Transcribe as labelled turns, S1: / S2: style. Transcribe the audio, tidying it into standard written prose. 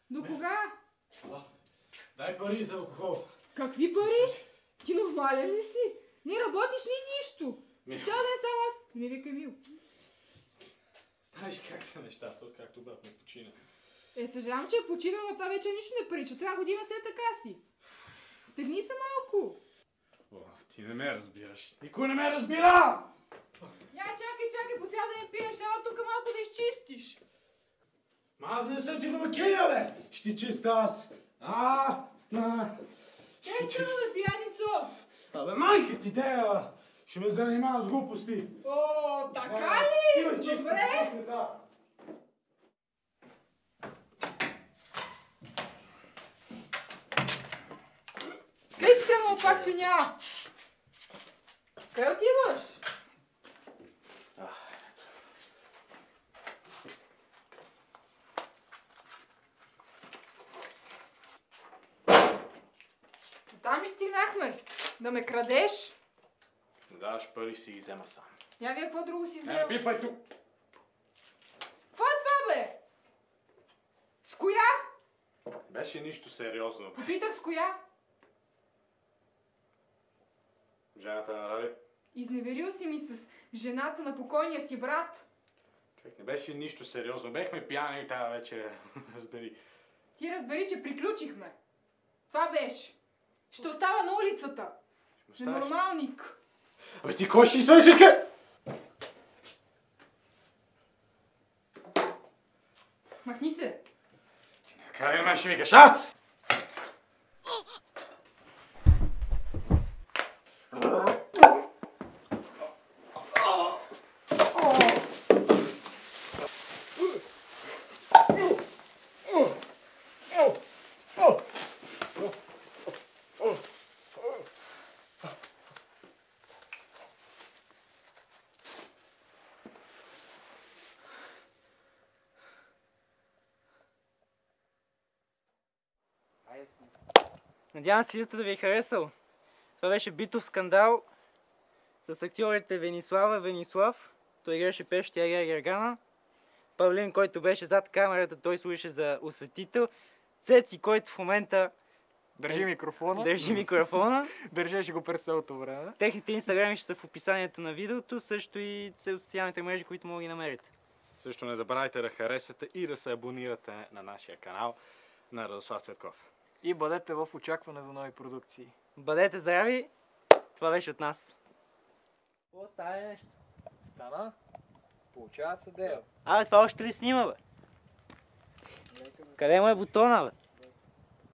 S1: До кога?
S2: Дай пари за алкохол.
S1: Какви пари? Ти нормален ли си? Не работиш ни нищо. Цял ден само аз. Ми вика Мил.
S2: Знаеш как са нещата, откакто брат ми почина.
S1: Съжалявам, че е починал, но това вече нищо не прилича. Трябва година се е така си. Стегни се малко.
S2: О, ти не ме разбираш. Никой не ме разбира!
S1: Я чакай, по цял ден пиеш, ела тук малко да изчистиш.
S2: Ма аз не съм ти домакиня, бе! Ще чиста аз.
S1: Естествено да пияницо.
S2: Абе, майка ти дея! Ще ме занимава с глупости.
S1: О, така ли?
S2: Има чиста.
S1: Добре.
S2: Да.
S1: Къде си тръгнал пак свиня? Къде отиваш? Там ли стигнахме? Да ме крадеш?
S2: Не даваш пари, си ги взема сам.
S1: Я вие какво друго си взел?
S2: Не, пипай тук!
S1: Какво е това, бе? С коя?
S2: Беше нищо сериозно.
S1: Попитах с коя?
S2: Жената на Ради.
S1: Изневерил си ми с жената на покойния си брат.
S2: Човек, не беше нищо сериозно. Бехме пияни тази вечер. Разбери.
S1: Ти разбери, че приключихме. Това беше. Ще остава на улицата. Ненормалник.
S2: Абе ти кой ще свърши къде?
S1: Махни се.
S2: Ти накарай ме ще викаш, а?
S3: Надявам се видеото да ви е харесало. Това беше битов скандал с актьорите Венислава, Венислав, той играше Пешо, тя игра Гергана, Павлин, който беше зад камерата, той служеше за осветител, Цеци, който в момента
S4: Държи микрофона. Държеше го през цялото време.
S3: Техните инстаграми ще са в описанието на видеото, също и социалните мрежи, които мога да ги намерите.
S2: Също не забравяйте да харесате и да се абонирате на нашия канал на Радослав Цветков.
S4: И бъдете в очакване за нови продукции.
S3: Бъдете здрави! Това беше от нас. Какво става нещо?
S4: Стана? Получава се дел.
S3: Абе, това още ли снима, бе? Къде му е бутона, бе?